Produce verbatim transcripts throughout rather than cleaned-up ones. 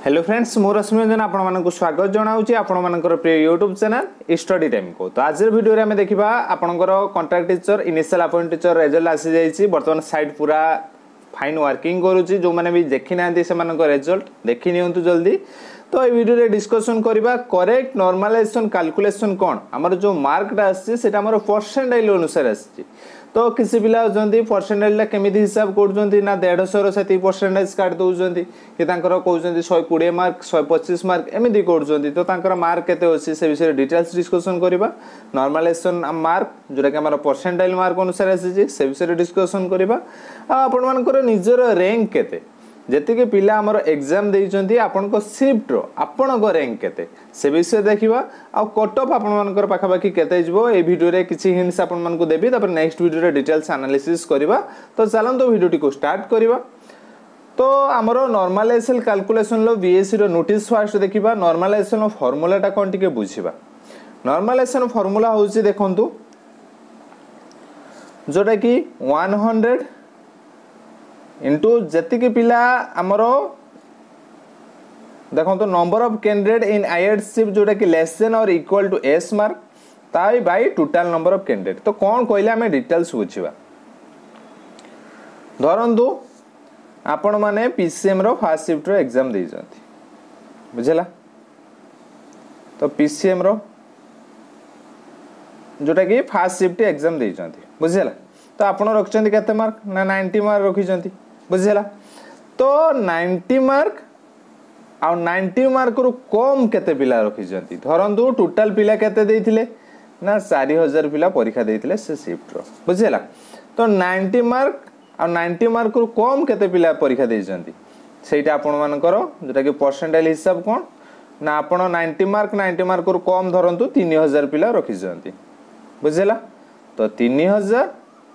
Hello friends मु रश्मि रंजन आपण मानक स्वागत जनाऊँगी आपण मानकर प्रिय यूट्यूब चैनल स्टडी टाइम को। तो आज वीडियो आम देखा आपंकर contract teacher initial appoint teacher result आसी जाइए बर्तमान साइट पूरा फाइन वर्किंग करुच्ची जो मैंने भी देखी ना रिजल्ट देखी नियंतु जल्दी। तो ये वीडियो डिस्कशन करवा करेक्ट नॉर्मलाइजेशन कैलकुलेशन कौन आमर जो मार्कटा आम परसेंटाइल अनुसार आसी। तो किसी पिला होती परसेंटाइल केमी हिसाब कर ना देढ़ शौ से परसेंटेज काट दौरान कि कहते शहे कोड़े मार्क शहे पचीस मार्क एमती कर तो मार्क केते अच्छी से विषय डिटेल्स डिस्कसन करवा नॉर्मलाइजेशन मार्क जोटा कि आम परसेंटाइल मार्क अनुसार आसी से विषय डिस्कसन करवा आपण मानकर निजर रैंक केते जेतिके पिला हमर एग्जाम देइचंती आपनको शिफ्ट रो आपनको रैंक केते से विषय देखिबा आ कट ऑफ आपन मानकर पाखा पाखी केते जबो ए वीडियो रे किछि हिंट्स आपन मानको देबी तापर नेक्स्ट वीडियो रे डिटेल्स एनालिसिस करबा। तो चलन तो वीडियो को स्टार्ट करबा। तो हमर नॉर्मलाइजेशन कैलकुलेशन लो बीएससी रो नोटिस फर्स्ट देखिबा नॉर्मलाइजेशन फार्मूलाटा कोन टिके बुझिबा। नॉर्मलाइजेशन फार्मूला होउची देखंतु जोटा कि एक सौ इंटू जेतिकी पिला आमर देखो तो नंबर ऑफ कैंडिडेट इन आईएडशिप जोटा कि लेस देन और इक्वल टू एस मार्क ताई by total number of candidate. तो कौन कहले हमें डिटेल्स बुझिबा। धरंतु आपण माने पीसीएम रो फर्स्ट शिफ्ट रो एग्जाम दे जंती बुझला। तो पीसीएम रो जोटा कि फर्स्ट शिफ्ट एग्जाम दे जंती बुझला। तो आपण रखचंती केते मार्क ना नब्बे मार्क रखिचंती बुझला। तो नब्बे मार्क आ नब्बे मार्क रु कम केते पिला रखिचंती धरंतु टोटल पिला केते देइथिले ना चार हज़ार पिला परीक्षा देइथिले से शिफ्ट रो बुझला। तो नब्बे मार्क आ नब्बे मार्क रु कम केते पिला परीक्षा देइचंती सेटा आपण मानकर जेटा कि परसेंटाइल हिसाब कोन ना आपण नब्बे मार्क नब्बे मार्क रु कम धरंतु तीन हज़ार पिला रखिचंती बुझला। तो तीन हज़ार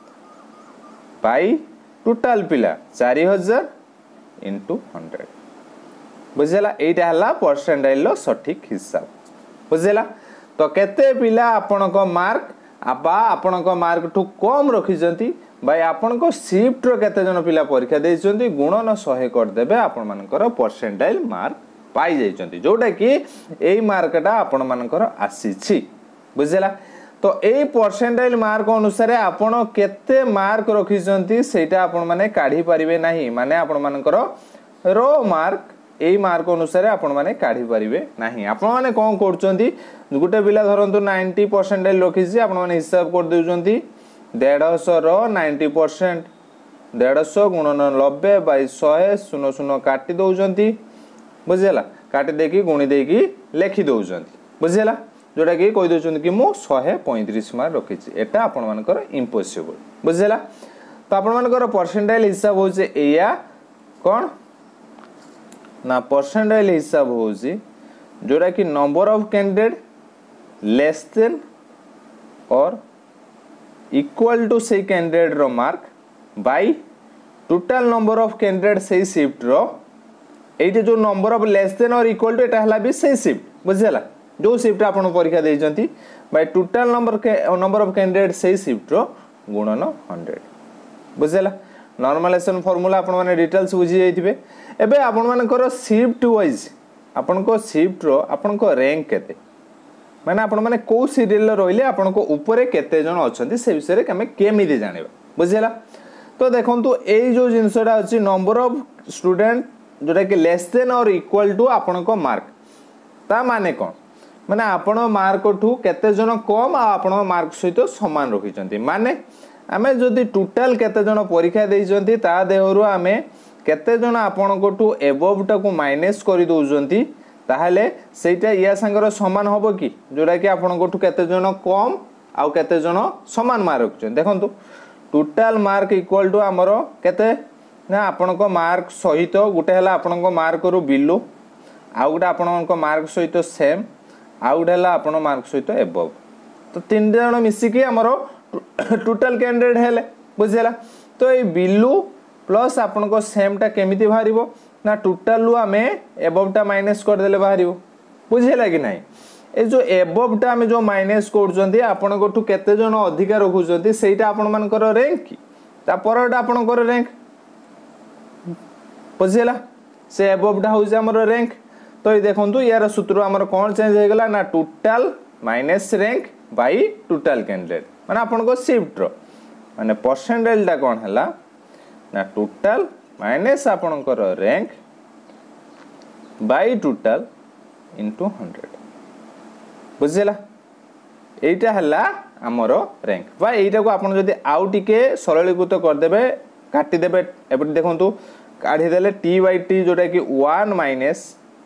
बाई टोटल पिला चार हज़ार इंटू हंड्रेड बुझला। एटा हला परसेंटाइल सठिक हिसाब बुझला। तो केते पिला आपनको मार्क आपा आपनको मार्क ठू कम रखिजंती बाय आपनको शिफ्ट रो केते जन पिला परीक्षा देइचंती गुणन सौ कर देबे आपण मानकर परसेंटाइल मार्क पाई जाइचंती जोटा कि एई मार्कटा आपण मानकर आसीछि बुझला। तो ए परसेंटाइल मार्क अनुसार आपण केते मार्क रखिसंती सेटा आपण माने काढी परिबे नाही माने आपण मानकर रो मार्क ए मार्क अनुसार आपण माने काढी परिबे नाही। आपण माने कोन करचंती गुटे पिला धरंतु नब्बे परसेंटाइल रखिछि आपण माने हिसाब कर देउचंती एक सौ पचास रो नब्बे परसेंट एक सौ पचास गुणन नब्बे बाय सौ शून्य शून्य काटी दउचंती बुझला। काटी देकी गुणी देकी लेखि दउचंती बुझला जोटा कि कहि दउचंती कि मु एक सौ पैंतीस मार्क रखिछि एटा आपण मानकर इम्पॉसिबल बुझला। तो आपण मानकर परसेंटाइल हिसाब होचे एया कोन ना परसेंटाइल हिसाब होची जोटा कि number of candidate less than और इक्वल टू से कैंडिडेट रो mark by total number of candidate से शिफ्ट रो एटे जो नंबर ऑफ लेस देन और इक्वल टू एटा हला भी से शिफ्ट बुझला जो शिफ्ट आपण परीक्षा देइचंती by total number number of candidate से शिफ्ट रो गुणन हंड्रेड बुझला। नॉर्मलाइजेशन फार्मूला आपण माने डिटेल्स बुझी जाइथिबे। एबे आपण मानकर शिफ्ट वाइज आपण को शिफ्ट रो आपण को रैंक केते माने आपण माने को सीरियल रोइले आपण को ऊपर केते जण अछंती से विषय रे हमें केमिति जानिबा बुझला। तो देखंतु ए जो जिंसडा अछि नंबर ऑफ स्टूडेंट जोटा कि लेस देन और इक्वल टू आपण को मार्क ता माने कोन माने आपण मार्क ठू केते जण कम आ आपण मार्क सहित समान रखिचंती माने आमे जदि टोटल केते जण परीक्षा देइचंती ता देहरु आमे केते जण आपण को ठू एबव टा को माइनस करि दोउचंती ताहले सेटा या संगर समान होबो कि जोडा कि आपण को ठू केते जण कम आ केते जण समान मार्क रखचन। देखंतु टोटल मार्क इक्वल टू हमरो केते ना आपण को मार्क सहित गुटे हला आपण को मार्क रु बिलो आ गुटे आपण को मार्क सहित सेम आउ डेला आपण मार्क सहित एबव तो तीन जण मिसी कि हमरो टोटल कैंडिडेट हेले बुझला। तो ए बिलु प्लस आपण को सेम टा केमिति बाहरिबो ना टोटल लु हमें एबव टा माइनस कर देले बाहरिबो बुझला कि नाही। ए जो एबव टा हमें जो माइनस करजंती आपण को ठु केते जण अधिक रखुजंती सेटा आपण मानकर रैंक कि ता परटा आपण कर रैंक बुझला। से एबवटा हूँ आमर रैंक। तो ये देखो यार सूत्र आमर कौन चेंज हो गला ना total minus rank by total candidate माने आपन शिफ्ट रो माने परसेंटेज टा कौन है ना टोटाल माइनस आपणकर rank by total into hundred बुझेला एटा हला आमर रैंक बा एटा को आपन जदि आउ टिके सरलीकृत कर देबे काटी देबे एबे देखंतु काढी देले t बाई t जोटा कि one minus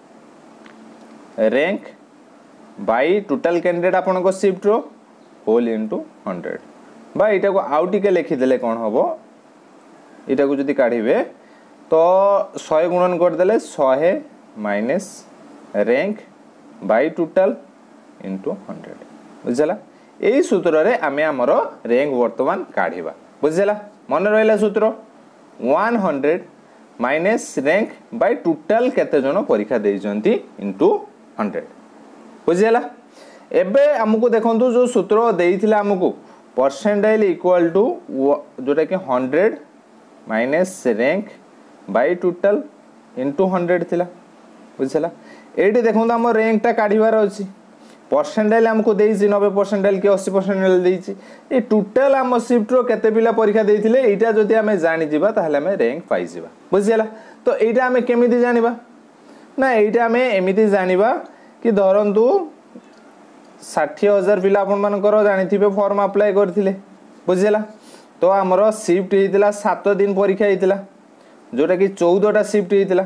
rank by total candidate आपन को शिफ्ट रो होल इनटू हंड्रेड बा एटा को आउ टिके लिखि देले कोन हबो एटा को जदि काढिबे तो सौ गुणन कर देले सौ minus rank by total into hundred बुझला यही सूत्र रे आमे हमर रैंक वर्तमान काढिबा बुझला मन रहिला सूत्र one hundred minus rank by total केते जन परीक्षा देइजंती इंटू हंड्रेड बुझला एबे हमकु देखंतु जो सूत्र देइथिला हमकु परसेंटाइल इक्वल टू जोटा कि hundred minus rank by total into hundred थिला बुझला एटी देखंतु हम रैंक टा काढिबार अछि परसेंटाइल हमको देइछि नब्बे परसेंटाइल के अस्सी परसेंटाइल देइछि ए टोटाल हम शिफ्ट रो केते पिला परीक्षा देइथिले एटा जदि हमें जानि जिबा ताहले हमें रैंक पाइ जिबा बुझियला। तो एटा हमें केमिति जानिबा ना एटा हमें एमिति जानिबा कि धरंतु साठ हजार पिला आपन मानकर जानिथिबे फॉर्म अप्लाई करथिले बुझियला। तो हमरो शिफ्ट हेतिला सात दिन परीक्षा हेतिला जोटा कि चौदह टा शिफ्ट हेतिला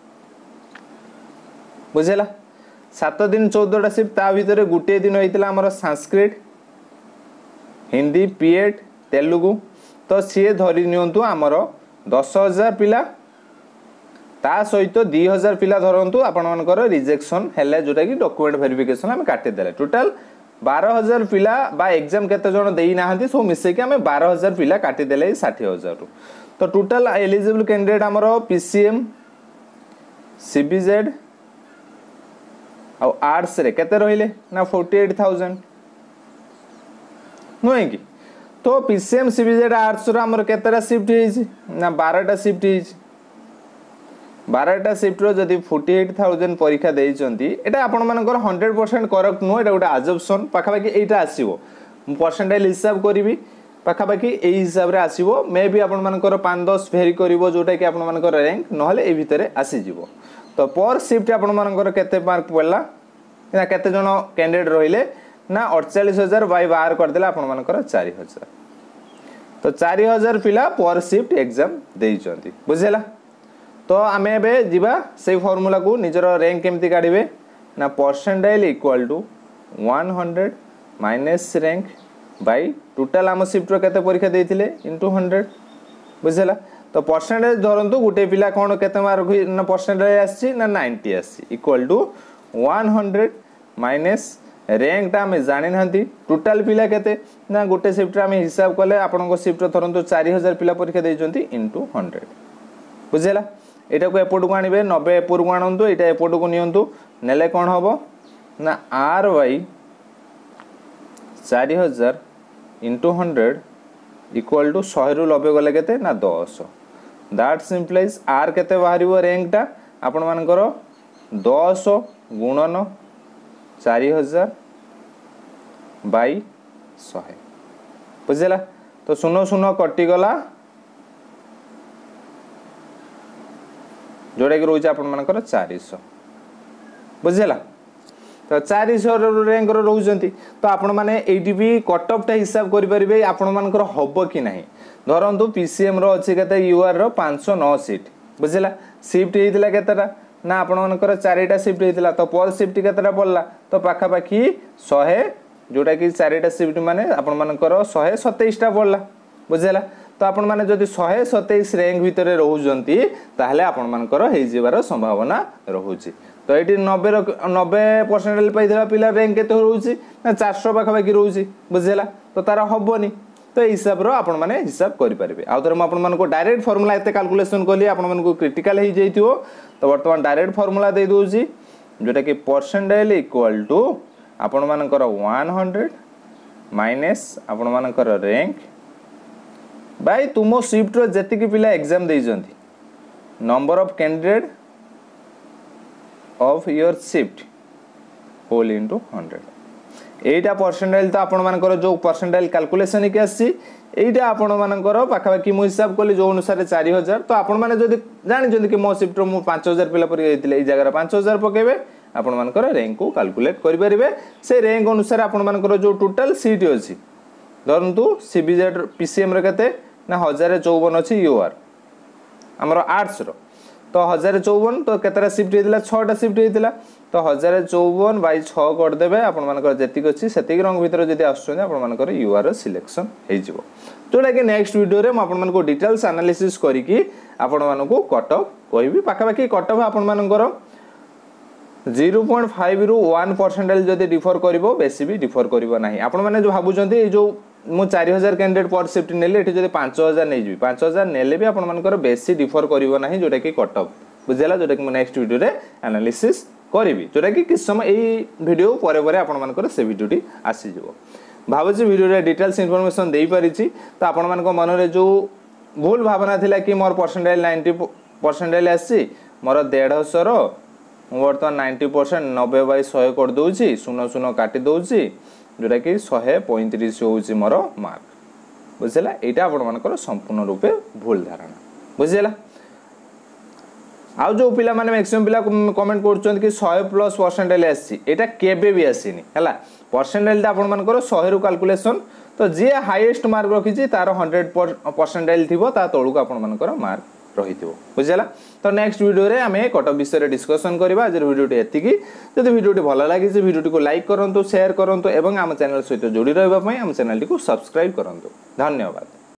बुझियला सात दिन चौदह टा शिफ्ट ता भीतर गुटे दिन होइतिला हमर संस्कृत हिंदी पीएड तेलुगु तो सी धरी नियंतु हमर दस हजार पिला ता सहित दो हज़ार पिला धरंतु आपण मानकर रिजेक्शन हेले जोटा कि डॉक्यूमेंट वेरिफिकेशन हम काटि देले टोटल बारह हजार पिला बा एग्जाम केते जण देई नाहंती सो मिसे के हम बारह हजार पिला काटि देले साठ हजार रु। तो टोटल एलिजिबल कैंडिडेट हमर पीसीएम सीबीजेड और आर्ट्स रे केते रहिले ना अड़तालीस हज़ार नुहे कि। तो पीसीएम सीबीजेड आर्ट्स रो हमर केतेरा शिफ्ट हेछि ना बारह टा शिफ्ट हेछि बारह टा शिफ्ट रो जदी अड़तालीस हज़ार परीक्षा देइचंती एटा आपण मानकर हंड्रेड परसेंट करेक्ट नो एटा गोटे अजम्पशन पाखा बाकी एटा आसीबो परसेंटाइल हिसाब करिवि पाखा बाकी एई हिसाब रे आसीबो मे भी आपण मानकर पाँच दस वेरी करिवो जोटा कि आपण मानकर रैंक नहले ए भितरे आसी जिवो। तो पर शिफ्ट आपण मानकर केते मार्क पड़ला ना केते जण कैंडिडेट रहिले ना अड़तालीस हजार बाय बाहर कर देला आपण मानकर चार हज़ार। तो चार हज़ार पिला पर शिफ्ट एग्जाम देइचंती बुझेला। तो आमे बे जिबा से फार्मूला को निजर रैंक केमती काढिबे ना percentile equal to one hundred minus rank by total आम शिफ्ट रो केते परीक्षा देइथिले इनटू हंड्रेड बुझेला। तो परसेंटेज धरंतु गुटे पिला कोन केते मार्क ना परसेंटेज आसी ना नाइंटी आसी equal to one hundred minus rank टा में जानि नहंती टोटल पिला केते ना गुटे शिफ्ट रा में हिसाब कले आपन को शिफ्ट धरंतु चार हज़ार पिला परीक्षा देइचंती इनटू हंड्रेड बुझेला। एटा को एपोर्ट को आनिबे नब्बे एपोर्ट को आनंतु एटा एपोर्ट को नियंतु नेले कोन हबो ना आर बाई चार हज़ार इनटू हंड्रेड इक्वल टू सौ रु नब्बे गले केते ना दस दैट सिंपलाइज आर केते बाहरिबो रैंक टा आपण मानकर दस गुणन चार हज़ार बाई सौ बुझेला। तो शून्य शून्य कटि गला जोड़ा कि रोज आपण मानकर चार सौ बुझेला। तो चार सौ रैंक रोचंती तो आपण माने एटी भी कट ऑफ टा हिसाब करि परिबे आपण मानकर हबो कि नाही धरंतु पीसीएम रो अछि केते यूआर रो पाँच सौ नौ सीट बुझेला शिफ्ट हेतिला केतेटा ना आपण मानकर चारिटा शिफ्ट हेतिला तो पर शिफ्ट केतेटा पड़ला तो पाखा पाखी सौ जोटा कि चारिटा शिफ्ट माने आपण मानकर सौ सत्ताईस टा पड़ला बुझेला। तो आपण माने जदि सौ सत्ताईस रैंक भितर रहउजंती ताहले आपण मानकर हे जिवार संभावना रहउची। तो एटी नब्बे नब्बे परसेंटाइल पाइथिला पिला रैंक केते रहउची ना चार सौ पाखा बाकी रहउची बुझेला। तो तारा हबोनी तो हिसाब रो आपण माने हिसाब करि परिबे। आ तोर म आपण मानको डायरेक्ट फार्मूला एते कैलकुलेशन करली आपण मानको क्रिटिकल हे जइथियो तो वर्तमान डायरेक्ट फार्मूला दे दोउची जोटा कि परसेंटाइल इक्वल टू आपण मानकर वन हंड्रेड माइनस आपण मानकर रैंक बाय तुमो शिफ्ट रो जति कि पिला एग्जाम देइजंती number of candidate of your shift whole into hundred एटा परसेंटाइल तो आपण मानकर जो परसेंटाइल कैलकुलेशन के आसी एटा आपण मानकर पाखापाखि मु हिसाब कली जो अनुसार चार हजार तो आपण माने जदी जानि कि मो शिफ्ट मु पांच हजार पिला पर जाइतिले ए जगह पांच हजार पकेबे आपण मानकर रैंक को कैलकुलेट करि परिबे से रैंक अनुसार आपण मानकर जो टोटल सीट अछि धरंतु सीबीजेड पीसीएम रे कते ना एक हजार चौवन अछि यूआर हमर आर्ट्स रो तो एक हजार चौवन तो केतरा शिफ्ट हेतिला छह शिफ्ट हेतिला तो एक हजार चौवन बाय छह कर देबे आपण मानकर जेतिक अछि सेतिक रंग भीतर जदी आछन आपण मानकर यूआर सिलेक्शन हे जिवो जोटा कि नेक्स्ट वीडियो रे म आपण मानको डिटेल्स एनालिसिस करी कि आपण मानको कट ऑफ कहबी पाखा बाकी कट ऑफ आपण मानकर zero point five रु one परसेंटाइल जदी डिफर करिवो बेसी भी डिफर करिवो नाही आपण माने जो भाबुचंती ए जो मु चार हजार कैंडिडेट पर शिफ्ट नेले एठी जदी पांच हजार नै जिवि पांच हजार नेले भी आपण मानकर बेसी डिफर करिवो नाही जोटा कि कट ऑफ बुझिला जोटा कि नेक्स्ट वीडियो रे एनालिसिस करिवि जोटा कि किस समय एई वीडियो परे परे आपण मानकर से वीडियोटी आसी जिवो भाबुची वीडियो रे डिटेल्स इंफॉर्मेशन देई परिछि तो आपण मानको मन रे जो भूल भावना थिला कि मोर परसेंटाइल नब्बे परसेंटाइल आसी मोर एक सौ पचास रो वर्तमान नब्बे परसेंट नब्बे बाय सौ कर दउची शून्य शून्य काटी दउची जोटा कि एक सौ पैंतीस होउची मोर मार्क बुझिला एटा आपण मानकर संपूर्ण रूपे भूल धारणा बुझिला आउ जो पिला माने मैक्सिमम पिला कमेंट करछन कि सौ प्लस परसेंटाइल आसी एटा केबे भी आसीनी हला परसेंटाइल आपण मानकर सौ रु कैलकुलेशन तो जे हाईएस्ट मार्क रखिची तार सौ परसेंटाइल थिबो ता तळुक आपण मानकर मार्क रहिथिबो बुझिला तो नेक्स्ट वीडियो रे हमें कट ऑफ विषय रे डिस्कशन करबा जे वीडियो टी एतिकी जदि वीडियो टी भलो लागि जे वीडियो टी को लाइक करंतु शेयर करंतु एवं हम चैनल सहित जोड़ी रहबा पई हम चैनल टी को सब्सक्राइब करंतु धन्यवाद।